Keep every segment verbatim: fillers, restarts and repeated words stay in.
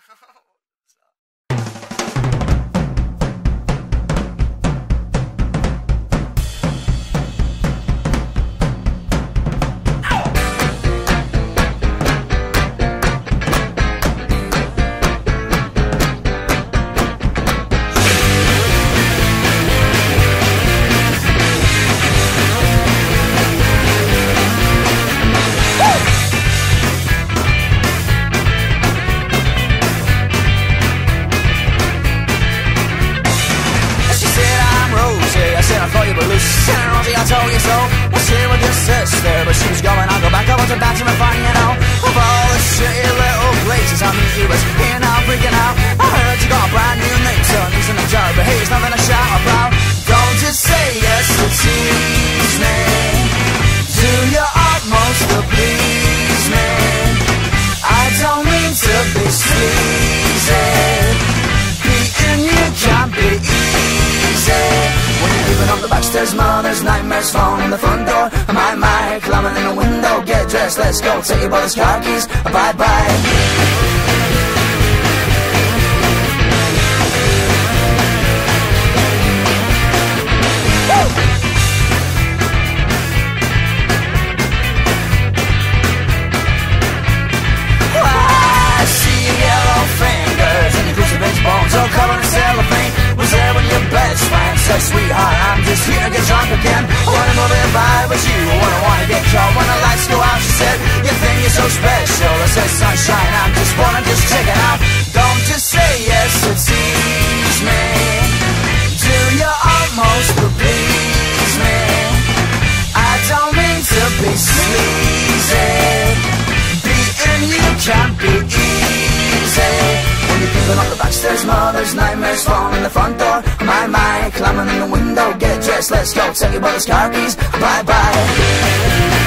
Backstairs, mother's nightmares, phone in the front door. My, my, climbing in the window, get dressed, let's go, take your brother's car keys, bye bye. Sweetheart, I'm just here to get drunk again. I wanna move it by with you. I wanna wanna get caught when the lights go out. She said, you think you're so special. I said, sunshine, I'm just wanna just check it out. Don't just say yes to tease me. Do you almost to please me? I don't mean to be sleazy. Beating you can't be easy. When you're keeping up the backstairs, mother's nightmares, phone in the front door. My, my, climbing in the window, get dressed, let's go, take your brother's car keys, bye bye.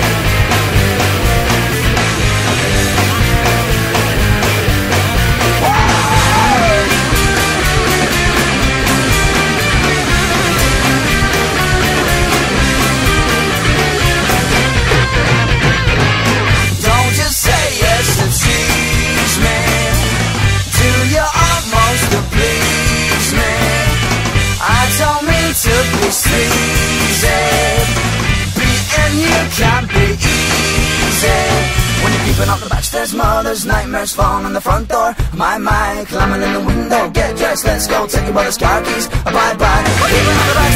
Up the backstairs, mother's nightmares, phone on the front door. My, my, climbing in the window, get dressed, let's go, take your brother's car keys, bye bye. Keeping up the backstairs.